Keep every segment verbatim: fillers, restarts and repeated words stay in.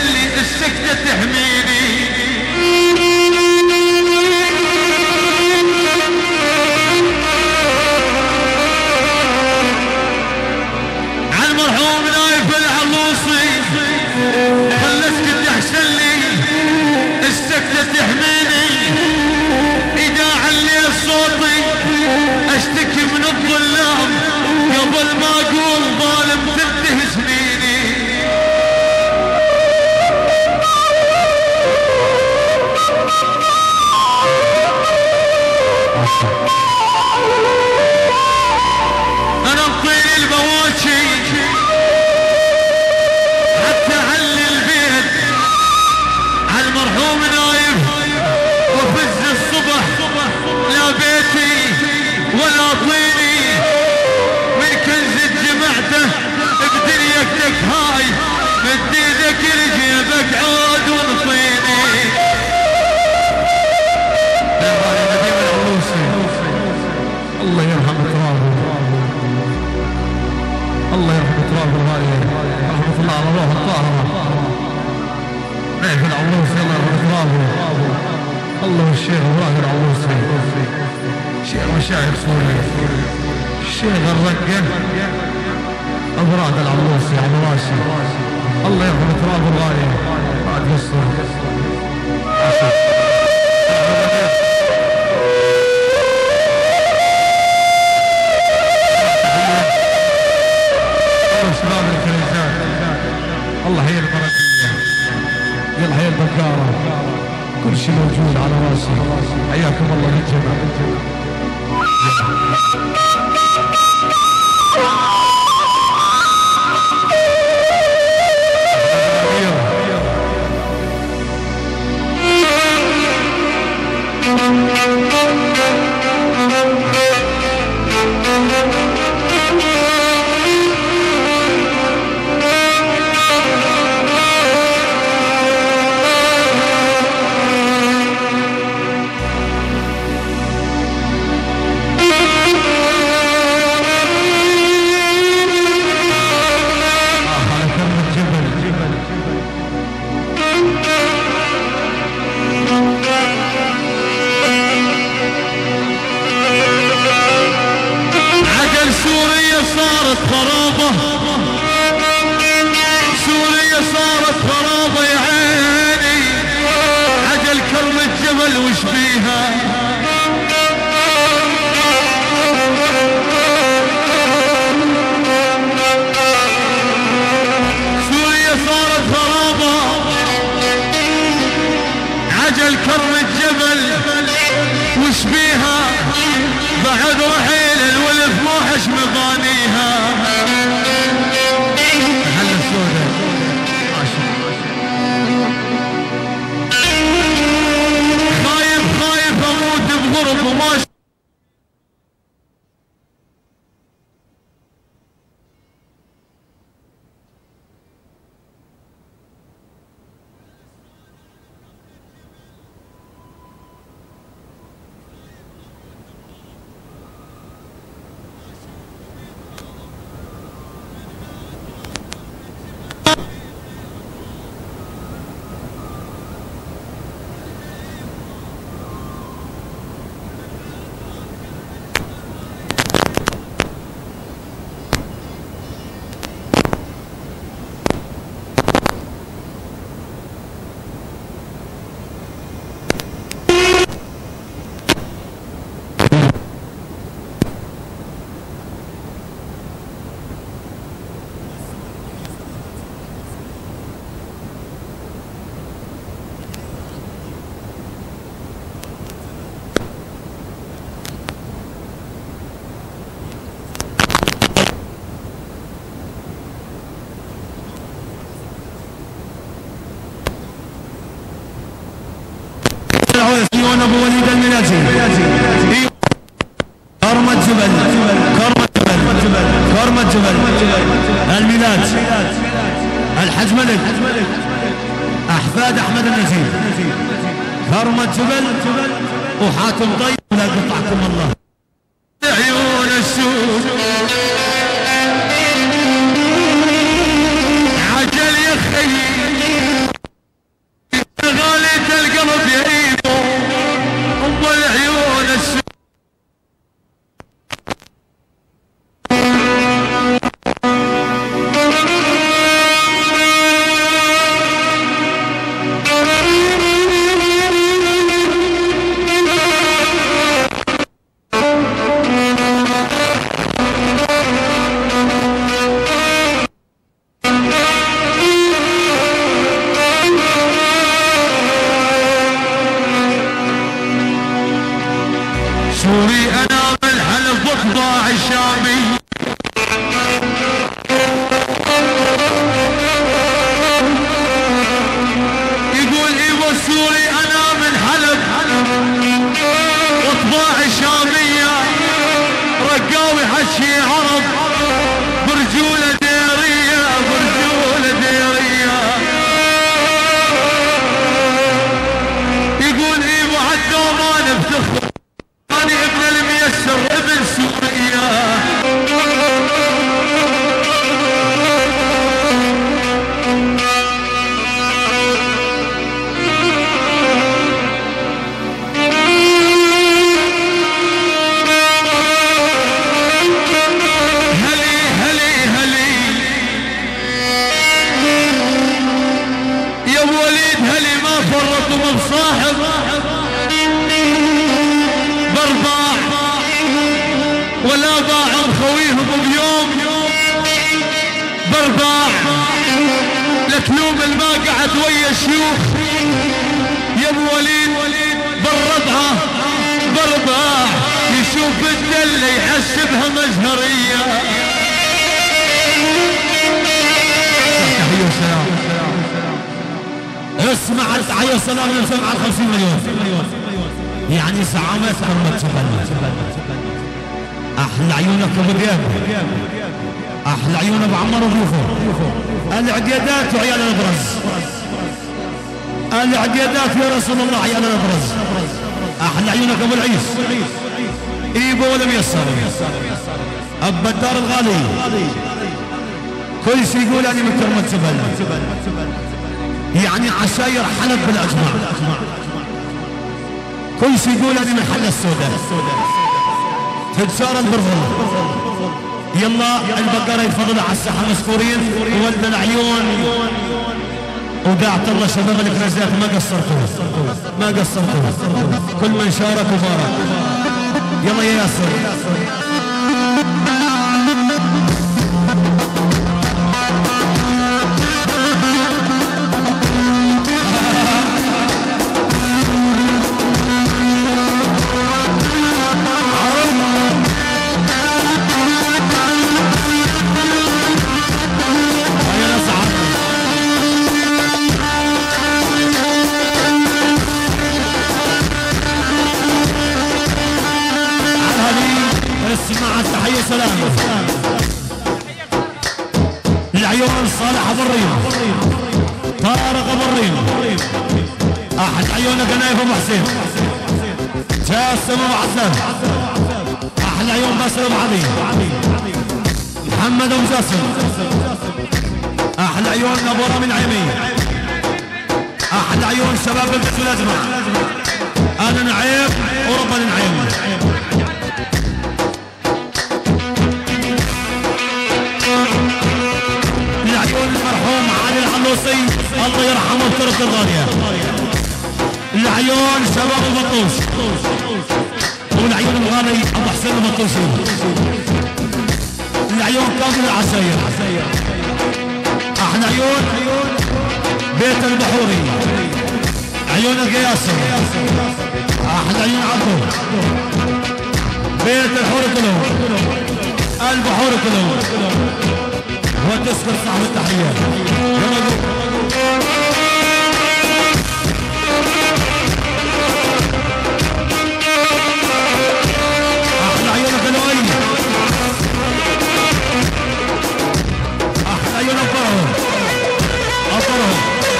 لي السكتة تحميني. عالمرحوم نايف العروسي خلى اسكت احسن لي السكتة تحميني. اذا علي صوتي اشتكي من الظلام قبل ما اقول ظالم تنتهي سنيني. انا مطير البواكي حتى علي البيت عالمرحوم نايف وفز الصبح لا بيتي ولا طيني من كنز جمعته بدنيتك هاي مد ايدك لجيبك عود ونطيني. يا غالي نديم العروسي الله يرحم ترابه، الله يرحم ترابه الغالي، رحمة الله على روح الطاهرة نايف العروسي الله يرحم ترابه. الله الشيخ ابراهيم العروسي شيخ مشايخ سوريا الشيخ الرقة ابراد العروسي على راسي الله يرحم ترابه الغالي بعد قصه. شباب الكنيسات الله حي البركيه يلا حي البكاره كل شيء موجود على راسي. حياكم الله للجميع. صارت خرابة سوريا صارت خرابة يا عيني. عجل كرم الجبل وش بيها سوريا صارت خرابة. عجل كرم الجبل وش بيها بعد رحيل الولف موحش مغانيها. هلا السوداء خايف خايف اموت بغرب وما ابو وليد المنازي كرم الجبل كرم الجبل كرم الجبل الميلاد الحج ملك احفاد احمد النزيل كرم الجبل وحاتم طيب لا قطعكم الله. عيون السود عجل يا خي سوري انا من حلب وطباعي شامية رقاوي حشي عرب برجولة ديرية برجولة ديرية يقول ايه معدو ما نفتخر اني ابن الميسر ابن سوريا صاحب برباع ولا باع خويهم بيوم برباع لتلوم الما قعد ويا شيوخ يا ابو وليد بالربعه برباع يشوف الدله يحسبها مزهريه. تحيه وسلام. اسمع التحية والسلام للجمع على خمسين مليون يعني سعامة كرمة جبل أحلى عيونك أبو رياب أحلى عيون أبو عمر وضيوفه العقيدات وعيال الأبرز العقيدات يا رسول الله عيال الأبرز أحلى عيونك أبو العيس إيبو ولم يسر أبا الدار الغالي كل شيء يقول أنا من كرمة جبل يعني عشاير حلب بالاجماع كل شيء يقول هذه من حل السوداء تجار البرغل يلا البقره يفضلوا على الساحه مذكورين وولد العيون ودعت الله شباب الكنزات ما قصرتوا ما قصرتوا كل من شارك وبارك. يلا يا ياسر سلام العيون صالح ابو الريم طارق ابو الريم احد عيونك نايف ابو حسين جاسم ابو حسن احد عيون باسل ابو علي محمد ابو جاسم احد عيون ابو رامي العيمي احد عيون شباب البيت والاجمع انا نعيم وربنا نعيم. المرحوم علي العلوسي الله يرحمه بترك الغالية العيون شباب البطوش والعيون الغالي ابو حسين البطوشي العيون كامل العشاير احنا عيون بيت البحوري عيون القياسر احنا عيون عبدو بيت الحور كلهم البحور كلهم وتذكر صاحب التحية أحلى عيونك الوالي أحلى عيون أبرهم أبرهم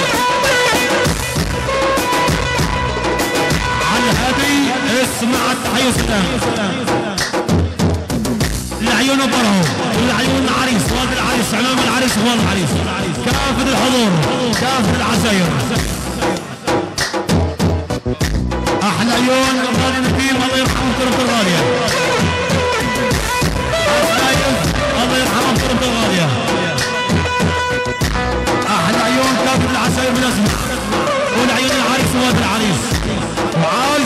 على هذه اسمع التحية سلام العيون أبرهم العيون العريس والد العريس عمام العريس والد العريس كافة الحضور كافة العشاير احلى عيون الغالي نكيم الله يرحمه كرمة الغالية الله يرحمه كرمة الغالية احلى عيون كافة العشاير بالاسماء والعيون العريس والد العريس وعايز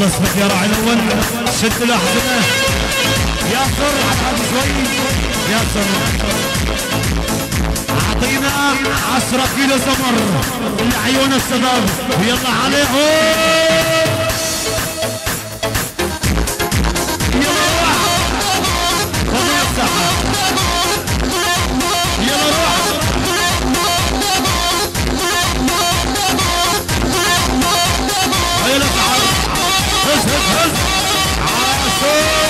يلا اسمك يا راعي الاول شد الاحزمه ياسر على شوي ياسر اعطينا عشرة كيلو سمر لعيون الشباب ويلا عليهم يلا روح خذوا الساحه يلا روح يلا تعال هز هز هز عاشور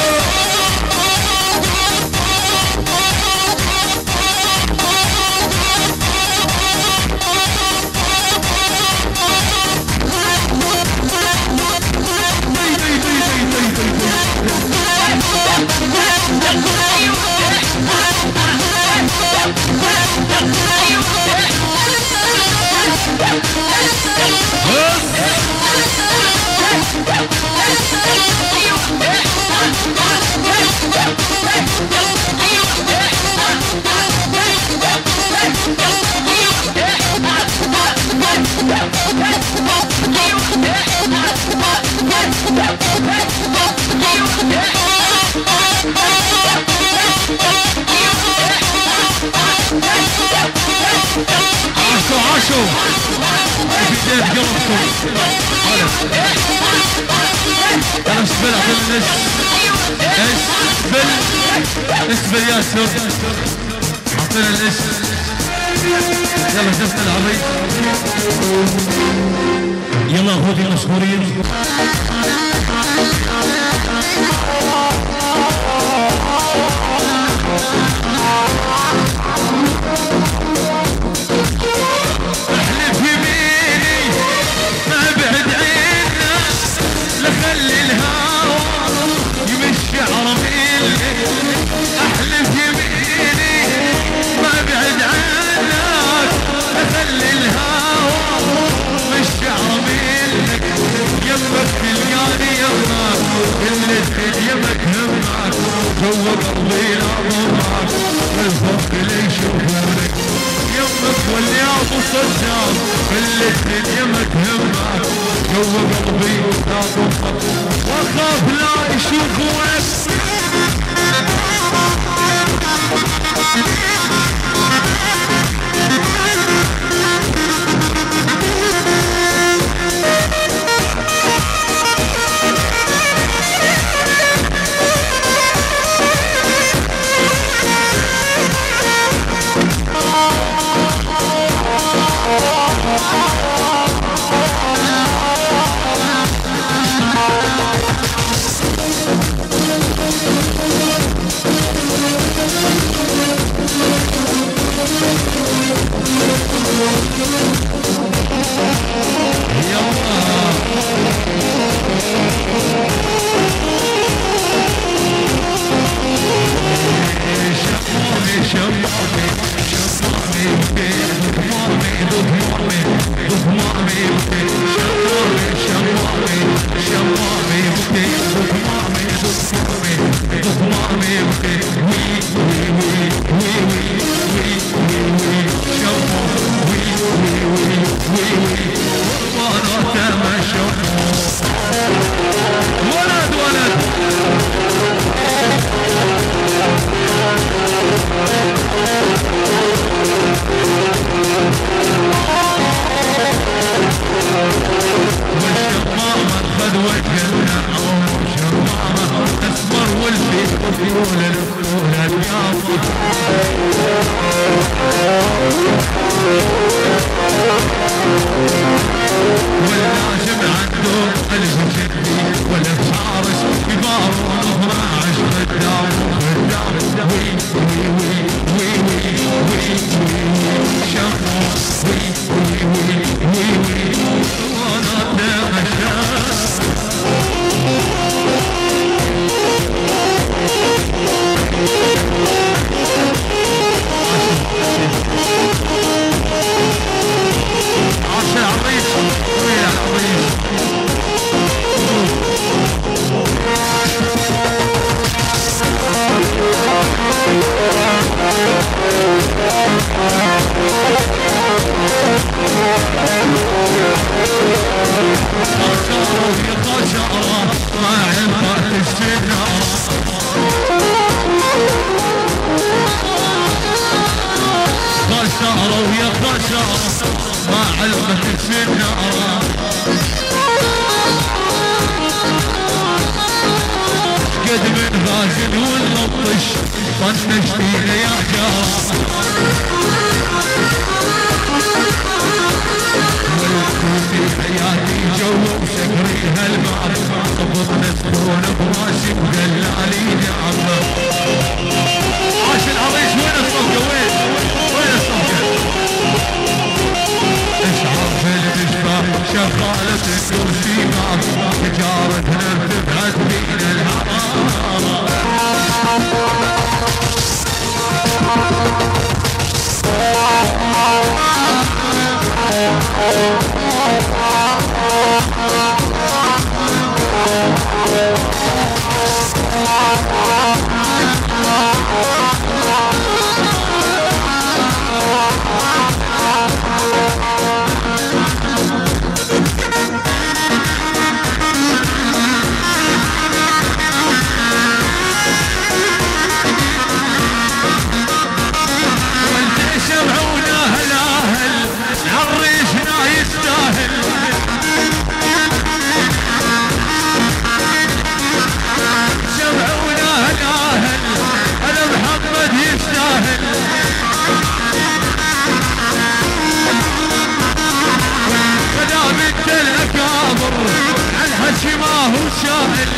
عاشوا عاشوا بداية قلبكم انا اسفل اعطيني اسفل اسفل ياسر اعطينا الاسم يلا شفنا العريض يلا اخوتي المشهورين احلف يميني ما بعد عينا لخلي الهوى يمشي عربيلي احلف يميني ما بعد عنك لخلي الهوى يمشي عربيلك يمك تلقاني يمك اللي يمك همك جوا قلبي ناظرك الفرق اللي يشوفونك يمك واللي ابو صدام اللي يمك همك جوا قلبي ناظرك واخاف لا يشوفونك We'll be right back. خسارة ويا خسارة ما علمت السنارة خسارة ويا خسارة ما علمت السنارة قد من غازل واللطش طنشت فينا يا جارة في حياتي جو وسكري هالمعر صبط نسكون براسي ودلالي نعمة عاش العريس وين الصفقة وين وين الصفقة اشعر في المشفى شغالة الكرسي معك تجارتنا بتبعد بين الهرارة ما هو شاهد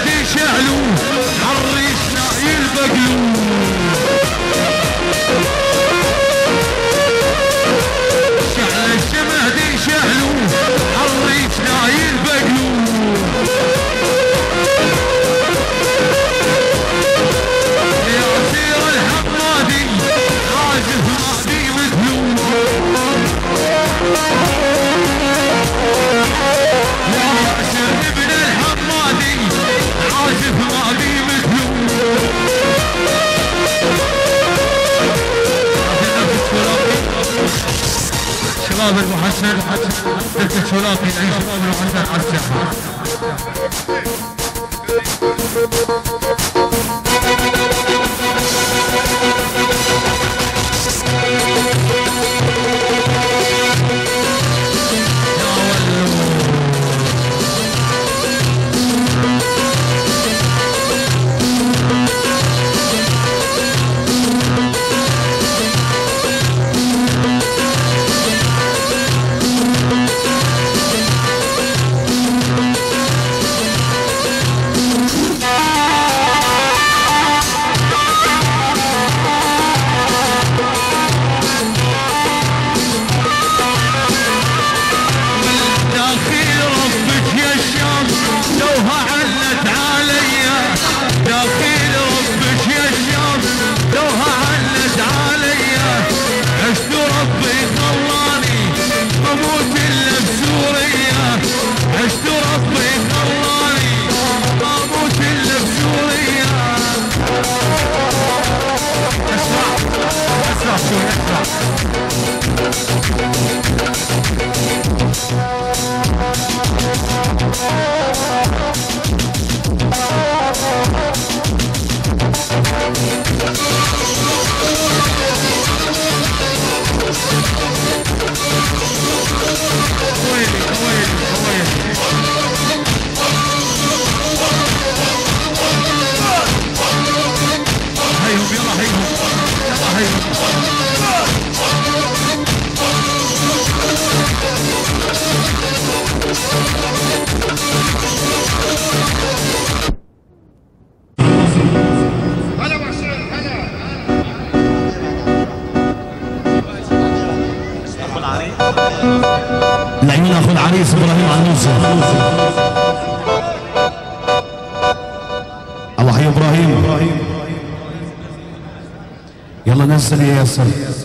شعلوا عالريش نايل بقلو شباب المحسن تلك الشولاقي نعيش شباب المحسن على الساحه. العيون اخو العريس ابراهيم عنوسه. الله حي ابراهيم. يلا نزل يا ياسر.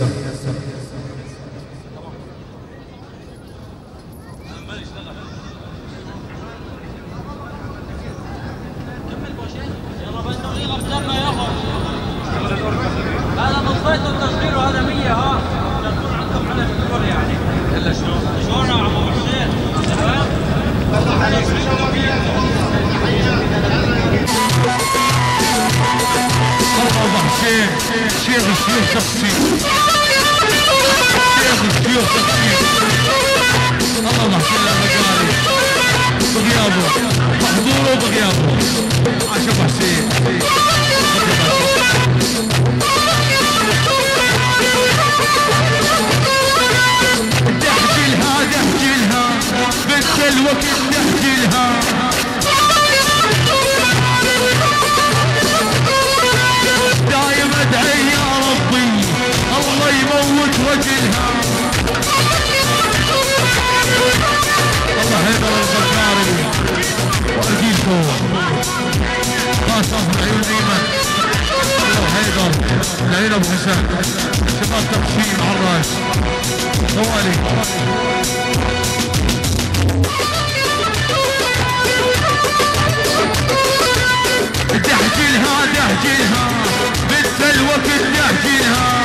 هذا تصفيته التصوير وهذا مية ها تكون عندكم على الكل يعني. الا شلون؟ شلون يا عمو حسين؟ تمام؟ الله عليك الله حسين شيخ الشيوخ شخصي. شيخ الشيوخ شخصي. الله حسين المقالي بغيابه محضوره بغيابه. عاش ابو حسين. دحجلها دحجلها بنت الوقت دحجلها. دايم ادعي يا ربي الله يموت وجلها. الله هيدر الغفاري وارجيكم خاصة عيون ايمن. الله هيدر العين ابو حسن شباب تقسيم على الراس طوالي. دحجلها دحجلها بنت الوقت دحجلها.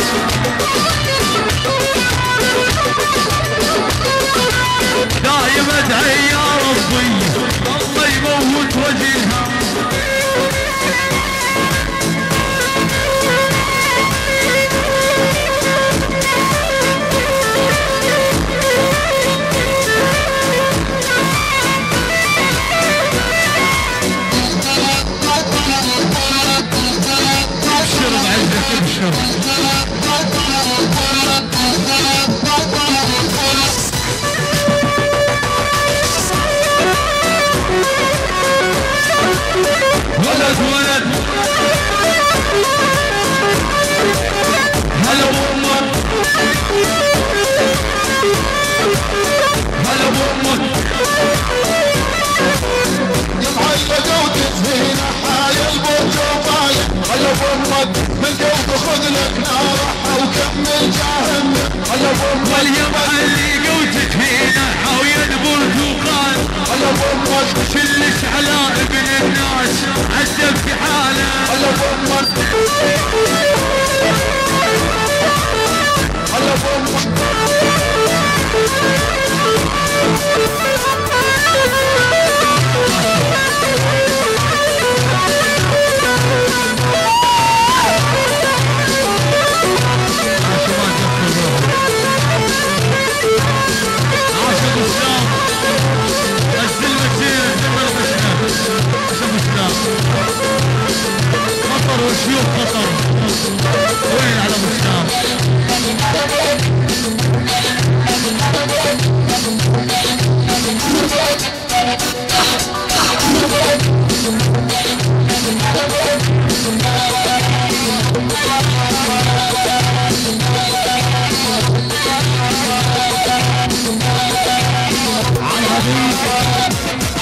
دايم ادعي يا ربي الله يموت وجهها. ولد ولد هلا بأمك هلا بأمك. يمعلقة وتزهينة حايل برجوباية. هلا بأمك من قلب خذ لك نارحة وكمل جاهنة. هلا بأمك واليمعلقة وتزهينة حايل برجوباية. هلا بأمك شلش على ابن الناس عذب في حاله. هلا بأمك هلا بأمك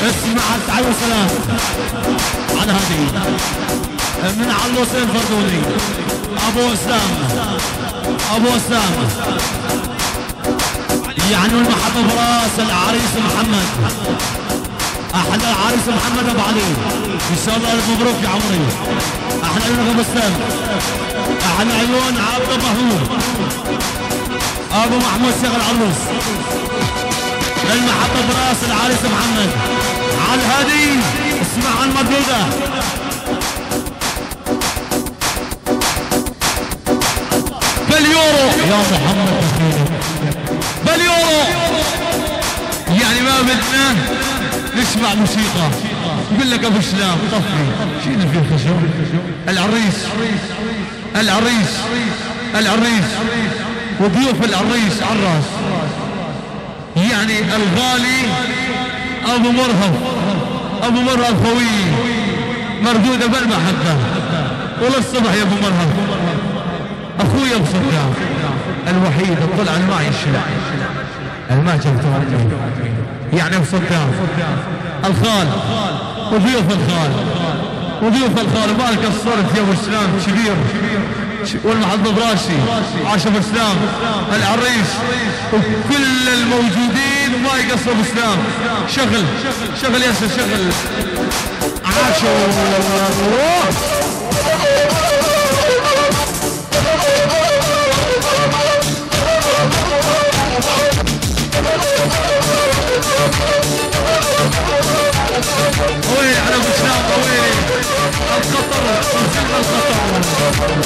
اسمع تعالوا سلام على هذه من علوس الفردوني ابو اسلام ابو اسلام يعني المحبه براس العريس محمد احلى العريس محمد ابو علي ان شاء الله الف مبروك يا عمري احلى عيون ابو اسلام احلى عيون عبد محمود ابو محمود شيخ العروس المحبه براس العريس محمد على الهادي اسمع عن مردوده باليورو يا محمد باليورو يعني ما بدنا نسمع موسيقى يقول لك ابو سلام طفي شيل فيه خشب العريس العريس العريس وضيوف العريس على الراس يعني الغالي ابو مرهف ابو مرهف خوي مردوده بالمحبه وللصبح يا ابو مرهف اخوي ابو صدام الوحيد طلع ما يشلع ما جبته يعني ابو صدام الخال وضيوف الخال وضيوف الخال ما قصرت يا ابو سلام كبير والمحبه براسي عاش ابو سلام العريس وكل الموجودين ما يقصر ابو سلام شغل شغل يا سيدي شغل عاشوا وين على ابو سلام وين الخطر وزن الخطر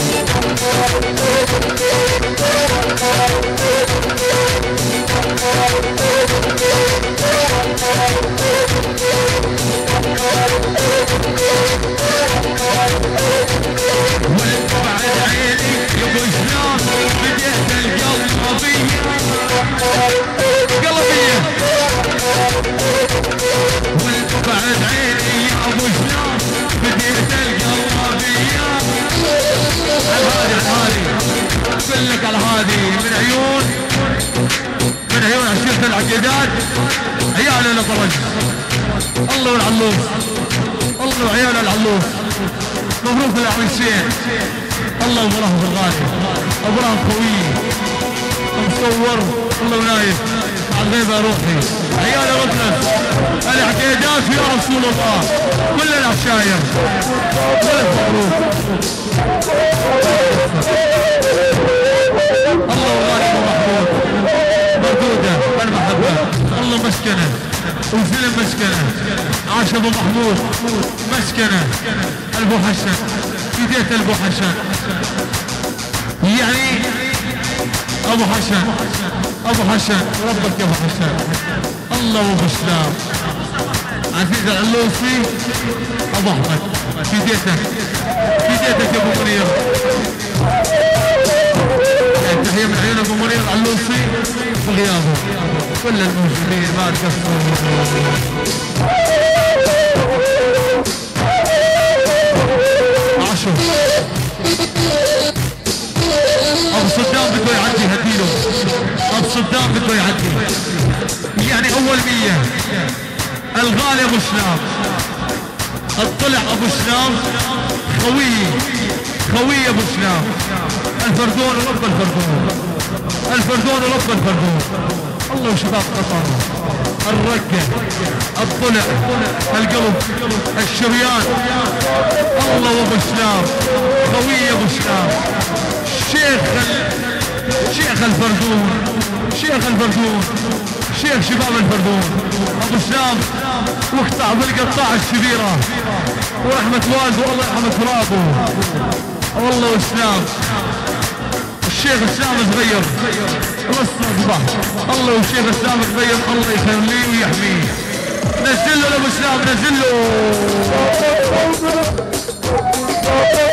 وانت بعد عيني يا ابو سلام بديت القلب قضيه قلبيه وانت بعد عيني يا ابو سلام بديت القلبيه على هذه اقول لك على هذه من عيون من عيون عشيرة العقيدات عيال الفرج الله والعلوس الله وعيال العلوس مبروك العريسين الله وبراهم الغالي وبراهم خوي مصور الله ونايف على الغيبه روحي عيال غفلت العقيدات يا رسول الله كل العشاير الف مبروك الله وغالي ومحمود مردوده بالمحبه الله مسكنه وسلم مسكنه عاش ابو محمود مسكنه البو حسن بديت البو حسن يعني ابو حسن ابو حسن ربك يا ابو حسن الله وابو سلام عزيز العلوسي ابو احمد بديتك بديتك يا ابو منير تحيه من عيون ابو منير علوسي بغيابه كل الموجودين ما تقصروا عاشوا ابو صدام بده يعدي هديله ابو صدام بده يعدي يعني اول مية الغالي ابو سلام اطلع ابو سلام خوي خوي ابو سلام الفردون ورب الفردون الفردون ورب الفردون الله وشباب قطر الرقة الضلع القلب الشريان الله وابو سلام خوي ابو سلام شيخ شيخ الفردون شيخ الفردون شيخ شباب الفردون ابو سلام واقطع بالقطاع الشبيره ورحمه والده والله يرحم ترابه والله وسلام الشيخ اسلام صغير رص صباح الله والشيخ اسلام صغير الله يخليه ويحميه نزل له ابو سلام نزل له